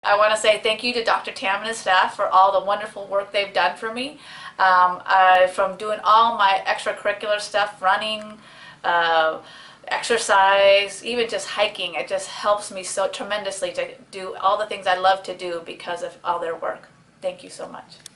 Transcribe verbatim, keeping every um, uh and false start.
I want to say thank you to Doctor Tam and his staff for all the wonderful work they've done for me. Um, I, from doing all my extracurricular stuff, running, uh, exercise, even just hiking, it just helps me so tremendously to do all the things I love to do because of all their work. Thank you so much.